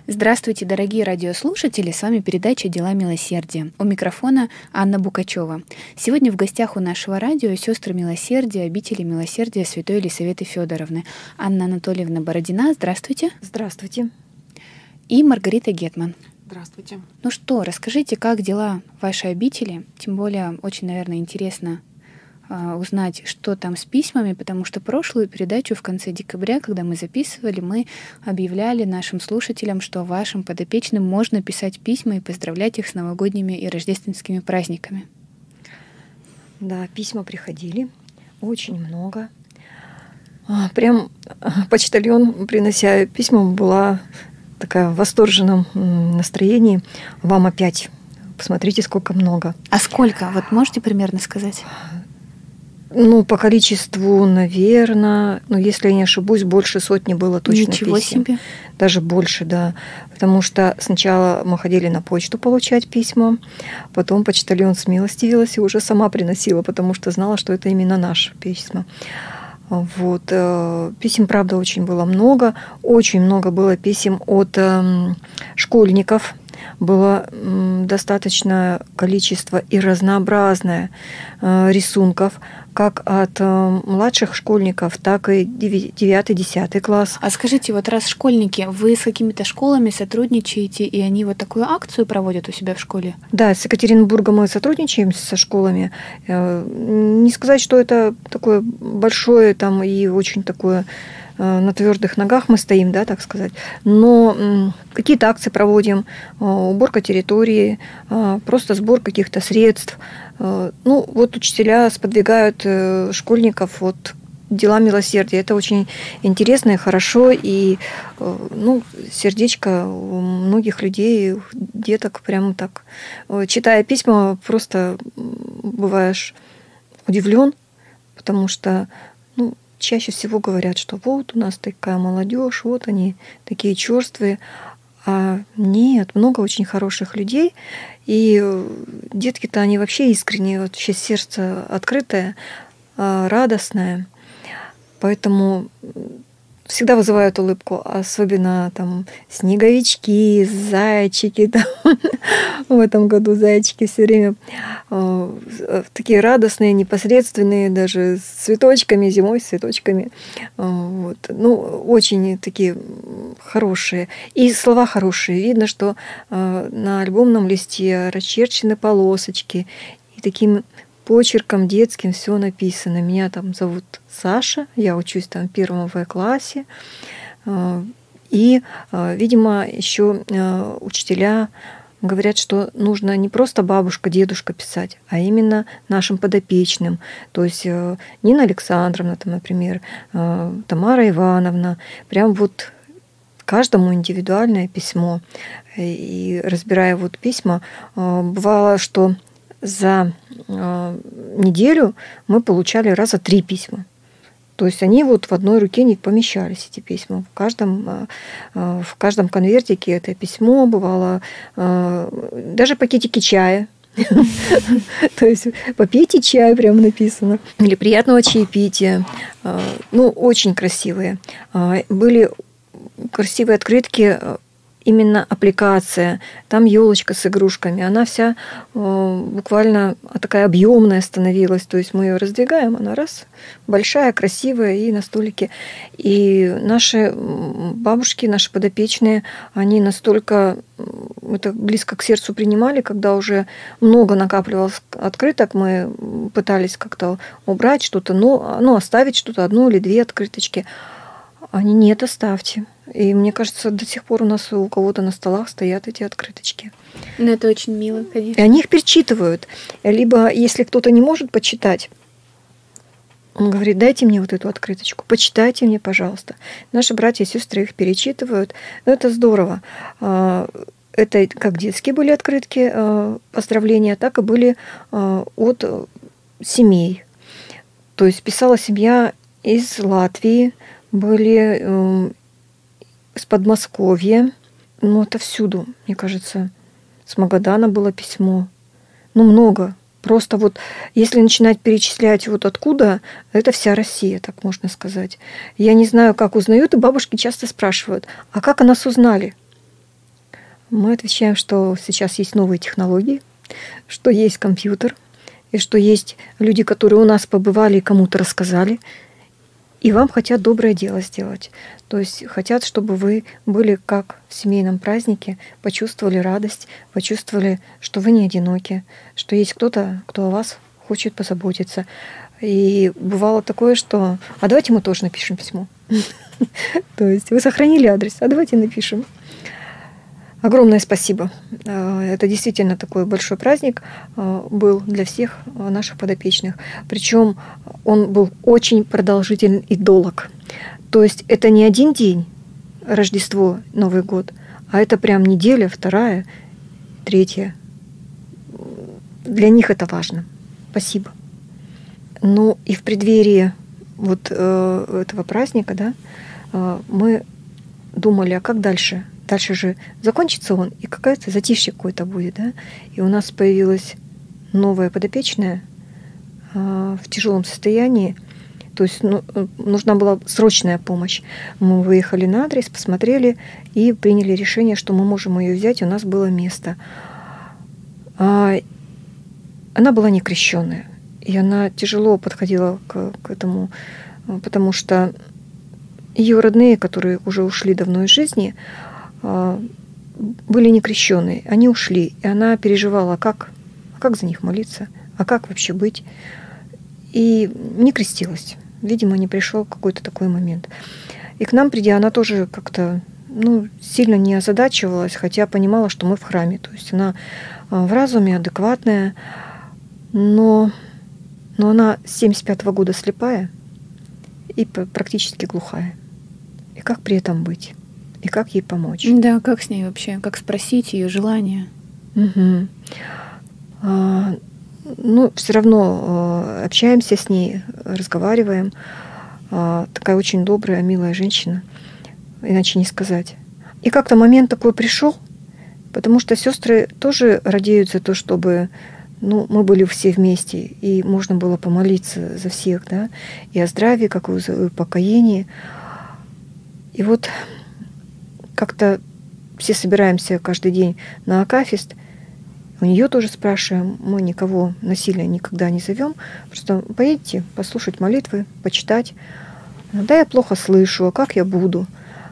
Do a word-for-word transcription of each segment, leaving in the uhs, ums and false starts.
Здравствуйте, дорогие радиослушатели! С вами передача «Дела милосердия». У микрофона Анна Букачева. Сегодня в гостях у нашего радио сестры милосердия, обители милосердия святой Елисаветы Федоровны. Анна Анатольевна Бородина. Здравствуйте. Здравствуйте. И Маргарита Гетман. Здравствуйте. Ну что, расскажите, как дела вашей обители? Тем более, очень, наверное, интересно узнать, что там с письмами, потому что прошлую передачу в конце декабря, когда мы записывали, мы объявляли нашим слушателям, что вашим подопечным можно писать письма и поздравлять их с новогодними и рождественскими праздниками. Да, письма приходили, очень много. Прям почтальон, принося письма, была такая в восторженном настроении. Вам опять. Посмотрите, сколько много. А сколько? Вот можете примерно сказать? Ну, по количеству, наверное, ну, если я не ошибусь, больше сотни было точно Ничего писем. себе. Даже больше, да. Потому что сначала мы ходили на почту получать письма, потом почтальон смилостивилась и уже сама приносила, потому что знала, что это именно наши письма. Вот. Писем, правда, очень было много. Очень много было писем от школьников. Было достаточное количество и разнообразное рисунков, как от младших школьников, так и девятый-десятый класс. А скажите, вот раз школьники, вы с какими-то школами сотрудничаете, и они вот такую акцию проводят у себя в школе? Да, с Екатеринбургом мы сотрудничаем со школами. Не сказать, что это такое большое там и очень такое на твердых ногах мы стоим, да, так сказать. Но какие-то акции проводим, уборка территории, просто сбор каких-то средств. Ну, вот учителя сподвигают школьников вот дела милосердия. Это очень интересно и хорошо. И ну, сердечко у многих людей, деток, прямо так. Читая письма, просто бываешь удивлен, потому что ну, чаще всего говорят, что вот у нас такая молодежь, вот они такие черствые. А нет, много очень хороших людей. И детки-то, они вообще искренние, вообще сердце открытое, радостное. Поэтому всегда вызывают улыбку, особенно там снеговички, зайчики. Там, в этом году зайчики все время э, такие радостные, непосредственные, даже с цветочками, зимой с цветочками. Э, вот. Ну, очень такие хорошие. И слова хорошие. Видно, что э, на альбомном листе расчерчены полосочки. И таким почерком детским все написано. Меня там зовут Саша, я учусь там в первом В-классе. И, видимо, еще учителя говорят, что нужно не просто бабушка, дедушка писать, а именно нашим подопечным. То есть Нина Александровна, там, например, Тамара Ивановна. Прям вот каждому индивидуальное письмо. И разбирая вот письма, бывало, что за неделю мы получали раза три письма. То есть они вот в одной руке не помещались, эти письма. В каждом, в каждом конвертике это письмо бывало, даже пакетики чая. То есть попейте чай, прямо написано. Или приятного чаепития. Ну, очень красивые. Были красивые открытки, именно аппликация, там елочка с игрушками, она вся э, буквально такая объемная становилась, то есть мы ее раздвигаем, она раз, большая, красивая и на столике. И наши бабушки, наши подопечные, они настолько это близко к сердцу принимали, когда уже много накапливалось открыток, мы пытались как-то убрать что-то, ну, ну оставить что-то, одну или две открыточки. Они нет, оставьте. И мне кажется, до сих пор у нас у кого-то на столах стоят эти открыточки. Ну, это очень мило, конечно. И они их перечитывают. Либо, если кто-то не может почитать, он говорит, дайте мне вот эту открыточку, почитайте мне, пожалуйста. Наши братья и сестры их перечитывают. Это здорово. Это как детские были открытки, поздравления, так и были от семей. То есть писала семья из Латвии, были с Подмосковья, ну, это всюду, мне кажется. С Магадана было письмо. Ну, много. Просто вот, если начинать перечислять вот откуда, это вся Россия, так можно сказать. Я не знаю, как узнают, и бабушки часто спрашивают, а как о нас узнали? Мы отвечаем, что сейчас есть новые технологии, что есть компьютер, и что есть люди, которые у нас побывали и кому-то рассказали, и вам хотят доброе дело сделать. То есть хотят, чтобы вы были как в семейном празднике, почувствовали радость, почувствовали, что вы не одиноки, что есть кто-то, кто о вас хочет позаботиться. И бывало такое, что «а давайте мы тоже напишем письмо». То есть вы сохранили адрес, а давайте напишем. Огромное спасибо. Это действительно такой большой праздник был для всех наших подопечных. Причем он был очень продолжительный и долг. То есть это не один день, Рождество, Новый год, а это прям неделя, вторая, третья. Для них это важно. Спасибо. Ну и в преддверии вот э, этого праздника, да, э, мы думали, а как дальше? Дальше же закончится он, и какое-то затишье какое-то будет, да? И у нас появилась новая подопечная э, в тяжелом состоянии. То есть ну, нужна была срочная помощь. Мы выехали на адрес, посмотрели и приняли решение, что мы можем ее взять, у нас было место. А, она была не крещенная, и она тяжело подходила к, к этому, потому что ее родные, которые уже ушли давно из жизни, были не крещенные, они ушли, и она переживала, как, как за них молиться, а как вообще быть, и не крестилась. Видимо, не пришел какой-то такой момент. И к нам, придя, она тоже как-то ну, сильно не озадачивалась, хотя понимала, что мы в храме. То есть она в разуме, адекватная, но, но она с семьдесят пятого года слепая и практически глухая. И как при этом быть? И как ей помочь? Да, как с ней вообще? Как спросить ее желание? Угу. А, ну, все равно а, общаемся с ней, разговариваем. А, такая очень добрая, милая женщина, иначе не сказать. И как-то момент такой пришел, потому что сестры тоже радеют за то, чтобы ну, мы были все вместе, и можно было помолиться за всех, да, и о здравии, как и о упокоении. И вот как-то все собираемся каждый день на акафист. У нее тоже спрашиваем. Мы никого насильно никогда не зовем. Просто поедете послушать молитвы, почитать. Да, я плохо слышу, а как я буду?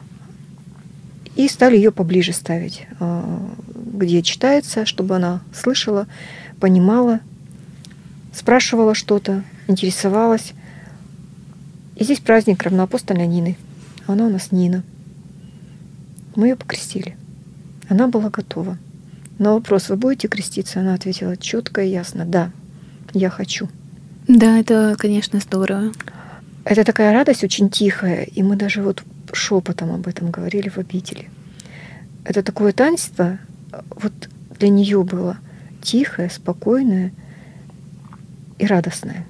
И стали ее поближе ставить, где читается, чтобы она слышала, понимала, спрашивала что-то, интересовалась. И здесь праздник равноапостольной Нины. Она у нас Нина. Мы ее покрестили. Она была готова. На вопрос, вы будете креститься? Она ответила четко и ясно, да, я хочу. Да, это, конечно, здорово. Это такая радость очень тихая, и мы даже вот шепотом об этом говорили в обители. Это такое таинство, вот для нее было тихое, спокойное и радостное.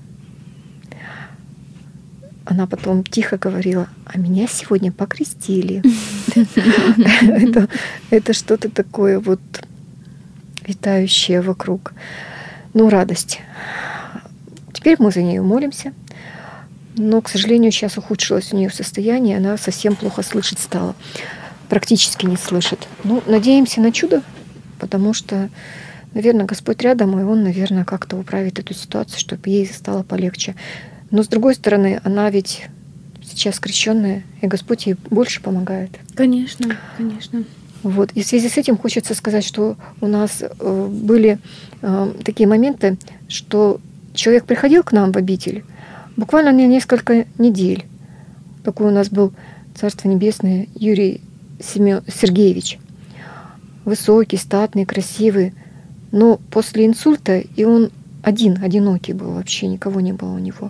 Она потом тихо говорила, а меня сегодня покрестили. Это, это что-то такое вот витающее вокруг. Ну, радость. Теперь мы за нее молимся. Но, к сожалению, сейчас ухудшилось у нее состояние. Она совсем плохо слышать стала. Практически не слышит. Ну, надеемся на чудо, потому что, наверное, Господь рядом, и Он, наверное, как-то управит эту ситуацию, чтобы ей стало полегче. Но, с другой стороны, она ведь сейчас крещенная, и Господь ей больше помогает. Конечно, конечно. Вот. И в связи с этим хочется сказать, что у нас э, были э, такие моменты, что человек приходил к нам в обитель буквально на несколько недель. Такой у нас был, Царство Небесное, Юрий Семен... Сергеевич. Высокий, статный, красивый. Но после инсульта, и он один, одинокий был вообще, никого не было у него.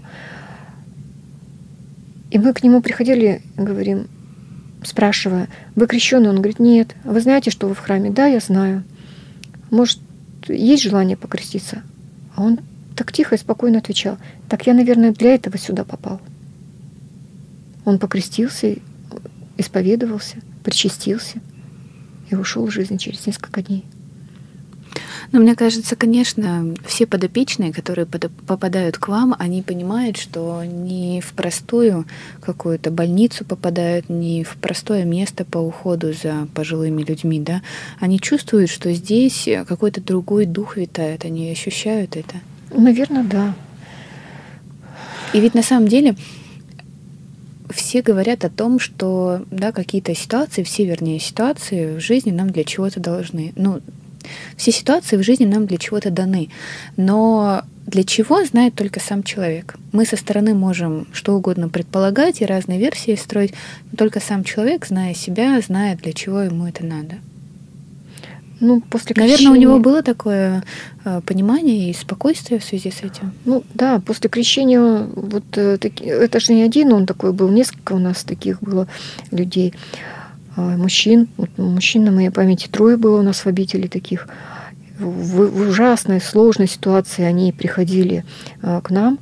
И мы к нему приходили, говорим, спрашивая, вы крещеный? Он говорит, нет. Вы знаете, что вы в храме? Да, я знаю. Может, есть желание покреститься? А он так тихо и спокойно отвечал, так я, наверное, для этого сюда попал. Он покрестился, исповедовался, причастился и ушел из жизни через несколько дней. Но мне кажется, конечно, все подопечные, которые под- попадают к вам, они понимают, что не в простую какую-то больницу попадают, не в простое место по уходу за пожилыми людьми, да. Они чувствуют, что здесь какой-то другой дух витает, они ощущают это. Наверное, да. И ведь на самом деле все говорят о том, что да, какие-то ситуации, все, вернее, ситуации в жизни нам для чего-то должны. Ну, все ситуации в жизни нам для чего-то даны. Но для чего, знает только сам человек. Мы со стороны можем что угодно предполагать и разные версии строить, но только сам человек, зная себя, знает, для чего ему это надо. Ну, после крещения... Наверное, у него было такое э, понимание и спокойствие в связи с этим. Ну да, после крещения, вот э, таки, это же не один он такой был, несколько у нас таких было людей, э, мужчин. Вот, мужчин на моей памяти трое было у нас в обители таких. В, в ужасной, сложной ситуации они приходили э, к нам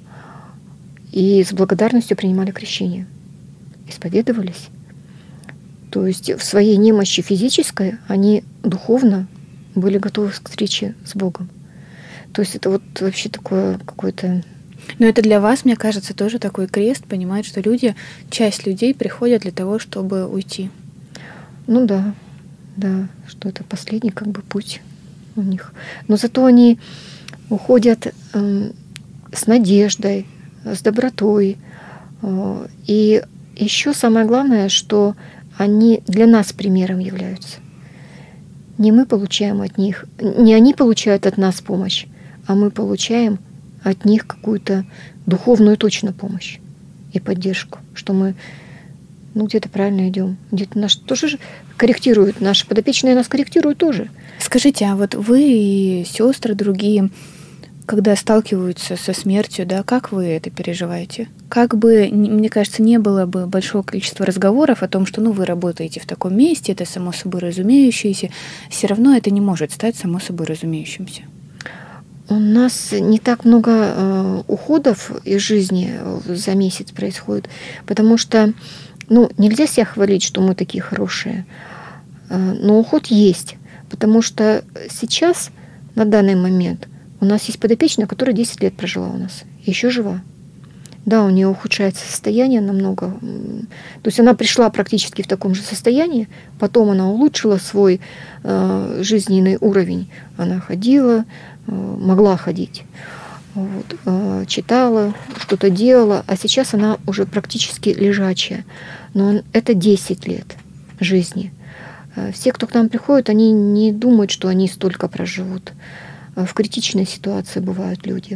и с благодарностью принимали крещение, исповедовались. То есть в своей немощи физической они духовно были готовы к встрече с Богом. То есть это вот вообще такое какое-то... Но это для вас, мне кажется, тоже такой крест, понимать, что люди, часть людей приходят для того, чтобы уйти. Ну да, да, что это последний как бы путь у них. Но зато они уходят э, с надеждой, с добротой. Э, и еще самое главное, что они для нас примером являются. Не мы получаем от них, не они получают от нас помощь, а мы получаем от них какую-то духовную точно помощь и поддержку, что мы ну, где-то правильно идем, где-то нас тоже же корректируют, наши подопечные нас корректируют тоже. Скажите, а вот вы и сестры другие, когда сталкиваются со смертью, да, как вы это переживаете? Как бы, мне кажется, не было бы большого количества разговоров о том, что ну, вы работаете в таком месте, это само собой разумеющееся, все равно это не может стать само собой разумеющимся. У нас не так много э, уходов из жизни за месяц происходит, потому что ну, нельзя себя хвалить, что мы такие хорошие, э, но уход есть, потому что сейчас, на данный момент, у нас есть подопечная, которая десять лет прожила у нас, еще жива. Да, у нее ухудшается состояние намного. То есть она пришла практически в таком же состоянии, потом она улучшила свой э, жизненный уровень. Она ходила, э, могла ходить, вот, э, читала, что-то делала, а сейчас она уже практически лежачая. Но это десять лет жизни. Все, кто к нам приходит, они не думают, что они столько проживут. В критичной ситуации бывают люди.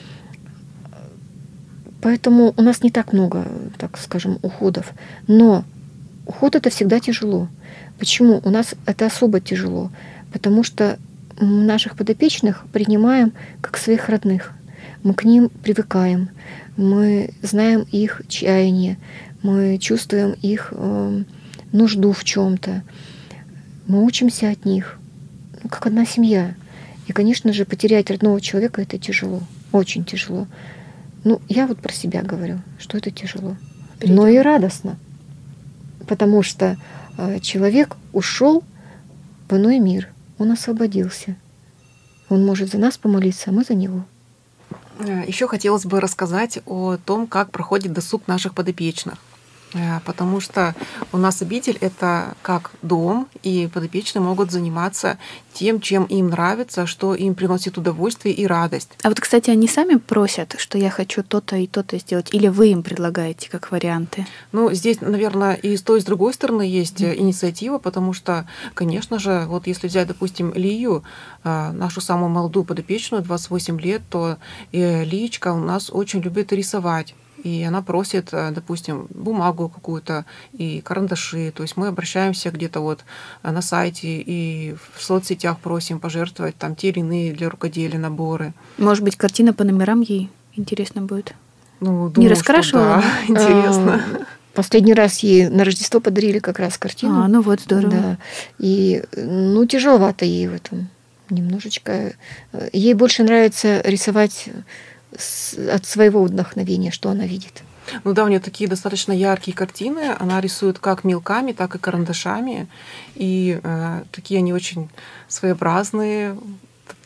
Поэтому у нас не так много, так скажем, уходов. Но уход это всегда тяжело. Почему? У нас это особо тяжело. Потому что наших подопечных принимаем как своих родных. Мы к ним привыкаем. Мы знаем их чаяние. Мы чувствуем их э, нужду в чем-то. Мы учимся от них. Ну, как одна семья. И, конечно же, потерять родного человека это тяжело. Очень тяжело. Ну, я вот про себя говорю, что это тяжело. Перейдем. Но и радостно. Потому что э, человек ушел в иной мир. Он освободился. Он может за нас помолиться, а мы за него. Еще хотелось бы рассказать о том, как проходит досуг наших подопечных. Потому что у нас обитель — это как дом, и подопечные могут заниматься тем, чем им нравится, что им приносит удовольствие и радость. А вот, кстати, они сами просят, что я хочу то-то и то-то сделать, или вы им предлагаете как варианты? Ну, здесь, наверное, и с той, и с другой стороны есть mm. инициатива, потому что, конечно же, вот если взять, допустим, Лию, нашу самую молодую подопечную, двадцать восемь лет, то Лиечка у нас очень любит рисовать. И она просит, допустим, бумагу какую-то и карандаши. То есть мы обращаемся где-то вот на сайте и в соцсетях просим пожертвовать там те или иные для рукоделия наборы. Может быть, картина по номерам ей интересно будет? Ну, думаю, не раскрашивала? Да, интересно. Последний раз ей на Рождество подарили как раз картину. А, ну вот, здорово. Да. И, ну, тяжеловато ей в этом. Немножечко. Ей больше нравится рисовать от своего вдохновения, что она видит. Ну да, у нее такие достаточно яркие картины. Она рисует как мелками, так и карандашами. И э, такие они очень своеобразные,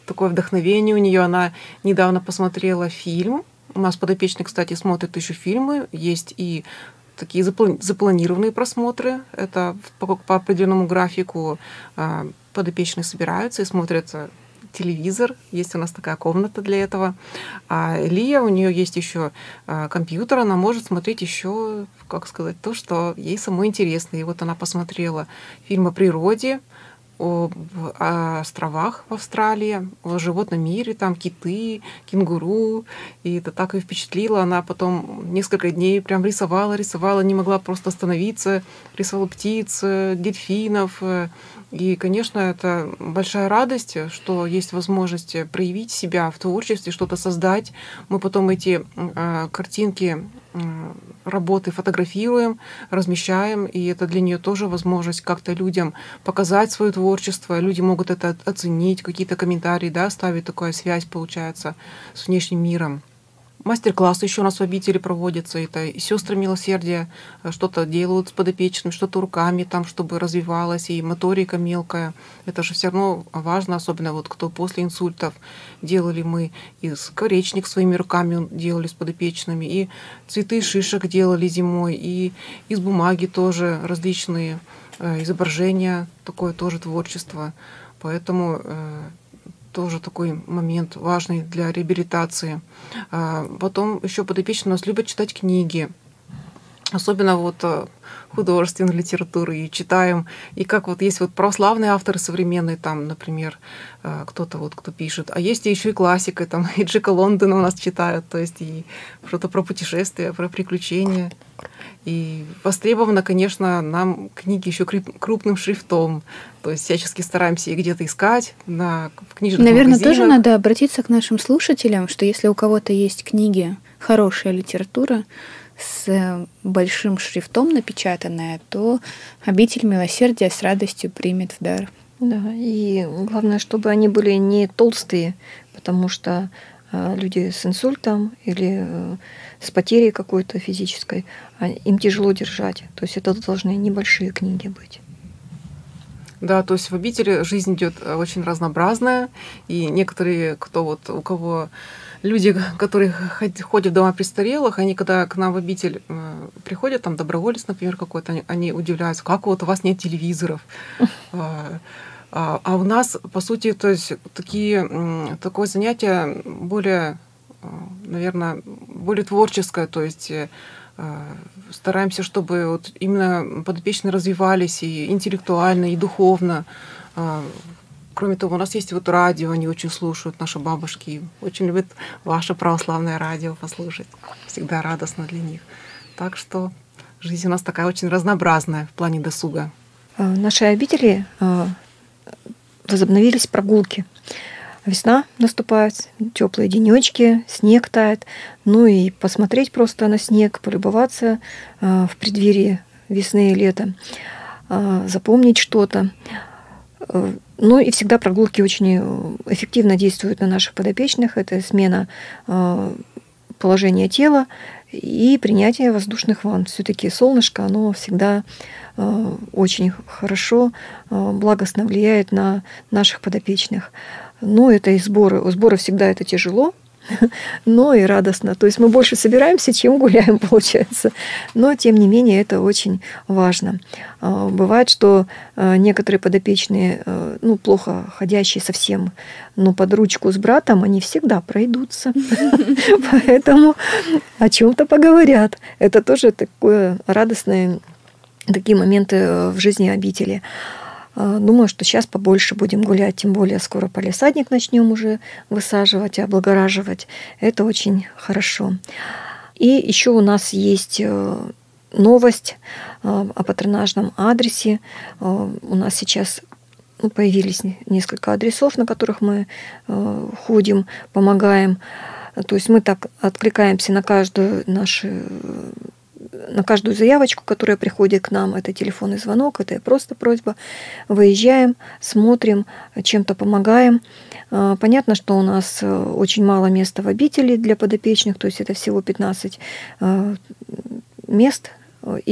такое вдохновение у нее. Она недавно посмотрела фильм. У нас подопечный, кстати, смотрит еще фильмы. Есть и такие запланированные просмотры. Это по, по определенному графику подопечные собираются и смотрят телевизор. Есть у нас такая комната для этого. А Лия, у нее есть еще компьютер, она может смотреть еще, как сказать, то, что ей самой интересно. И вот она посмотрела фильм о природе, о, о островах в Австралии, о животном мире, там киты, кенгуру. И это так ее впечатлило. Она потом несколько дней прям рисовала, рисовала, не могла просто остановиться. Рисовала птиц, дельфинов. И, конечно, это большая радость, что есть возможность проявить себя в творчестве, что-то создать. Мы потом эти э, картинки, э, работы фотографируем, размещаем, и это для нее тоже возможность как-то людям показать свое творчество. Люди могут это оценить, какие-то комментарии, да, ставить, такая связь получается с внешним миром. Мастер-классы еще у нас в обители проводятся. Это и сестры милосердия что-то делают с подопечным, что-то руками, там, чтобы развивалась, и моторика мелкая. Это же все равно важно, особенно вот кто после инсультов. Делали мы и скворечник своими руками делали с подопечными, и цветы шишек делали зимой, и из бумаги тоже различные изображения, такое тоже творчество. Поэтому тоже такой момент важный для реабилитации. Потом еще подопечные у нас любят читать книги. Особенно вот художественную литературу и читаем. И как вот есть вот православные авторы современные, там, например, кто-то вот, кто пишет. А есть и еще и классика, там, и Джека Лондона у нас читают, то есть и что-то про путешествия, про приключения. И востребовано, конечно, нам книги еще крупным шрифтом. То есть всячески стараемся их где-то искать на, в книжных Наверное, магазинах. тоже надо обратиться к нашим слушателям, что если у кого-то есть книги, хорошая литература, с большим шрифтом напечатанная, то обитель милосердия с радостью примет в дар. Да, и главное, чтобы они были не толстые, потому что люди с инсультом или с потерей какой-то физической, им тяжело держать. То есть это должны небольшие книги быть. Да, то есть в обители жизнь идет очень разнообразная, и некоторые, кто вот у кого люди, которые ходят в дома престарелых, они когда к нам в обитель приходят, там доброволец, например, какой-то, они, они удивляются, как вот у вас нет телевизоров. А, а у нас, по сути, то есть такие, такое занятие более, наверное, более творческое, то есть стараемся, чтобы вот именно подопечные развивались и интеллектуально, и духовно. Кроме того, у нас есть вот радио, они очень слушают, наши бабушки очень любят ваше православное радио послушать. Всегда радостно для них. Так что жизнь у нас такая очень разнообразная в плане досуга. В нашей обители возобновились прогулки. Весна наступает, теплые денечки, снег тает. Ну и посмотреть просто на снег, полюбоваться в преддверии весны и лета, запомнить что-то. Ну и всегда прогулки очень эффективно действуют на наших подопечных. Это смена положения тела и принятие воздушных ванн. Все-таки солнышко, оно всегда очень хорошо, благостно влияет на наших подопечных. Ну, это и сборы. Сборы всегда это тяжело, но и радостно. То есть мы больше собираемся, чем гуляем, получается. Но, тем не менее, это очень важно. Бывает, что некоторые подопечные, ну, плохо ходящие совсем, но под ручку с братом, они всегда пройдутся. Поэтому о чем-то поговорят. Это тоже такое радостное, такие моменты в жизни обители. Думаю, что сейчас побольше будем гулять, тем более скоро палисадник начнем уже высаживать, облагораживать. Это очень хорошо. И еще у нас есть новость о патронажном адресе. У нас сейчас появились несколько адресов, на которых мы ходим, помогаем. То есть мы так откликаемся на каждую нашу на каждую заявочку, которая приходит к нам. Это телефонный звонок, это просто просьба. Выезжаем, смотрим, чем-то помогаем. Понятно, что у нас очень мало места в обители для подопечных, то есть это всего пятнадцать мест, и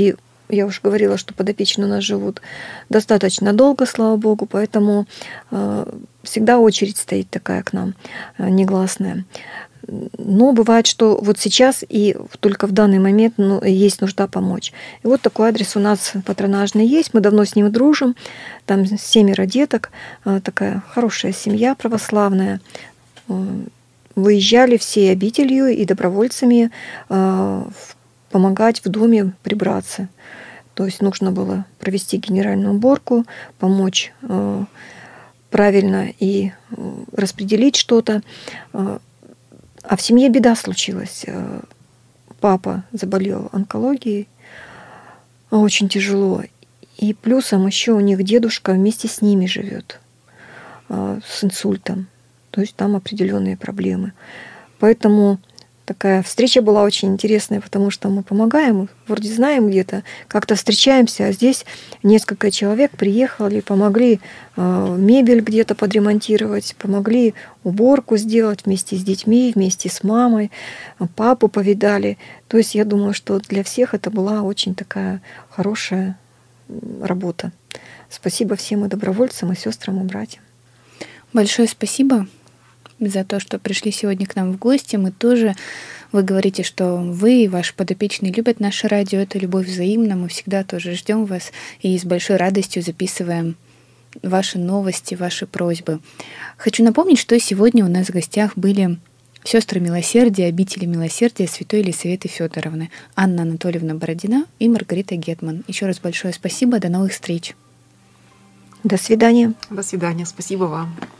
я уже говорила, что подопечные у нас живут достаточно долго, слава богу, поэтому всегда очередь стоит такая к нам, негласная. Но бывает, что вот сейчас и только в данный момент ну, есть нужда помочь. И вот такой адрес у нас патронажный есть, мы давно с ним дружим, там семеро деток, такая хорошая семья православная. Выезжали всей обителью и добровольцами помогать в доме прибраться. То есть нужно было провести генеральную уборку, помочь э, правильно и э, распределить что-то. Э, а в семье беда случилась. Э, папа заболел онкологией, очень тяжело. И плюсом еще у них дедушка вместе с ними живет э, с инсультом. То есть там определенные проблемы. Поэтому такая встреча была очень интересная, потому что мы помогаем, вроде знаем где-то, как-то встречаемся, а здесь несколько человек приехали, помогли э, мебель где-то подремонтировать, помогли уборку сделать вместе с детьми, вместе с мамой, папу повидали. То есть я думаю, что для всех это была очень такая хорошая работа. Спасибо всем и добровольцам, и сестрам, и братьям. Большое спасибо за то, что пришли сегодня к нам в гости. Мы тоже, вы говорите, что вы и ваши подопечные любят наше радио, это любовь взаимна, мы всегда тоже ждем вас и с большой радостью записываем ваши новости, ваши просьбы. Хочу напомнить, что сегодня у нас в гостях были сестры милосердия, обители милосердия святой Елисаветы Федоровны, Анна Анатольевна Бородина и Маргарита Гетман. Еще раз большое спасибо, до новых встреч. До свидания. До свидания, спасибо вам.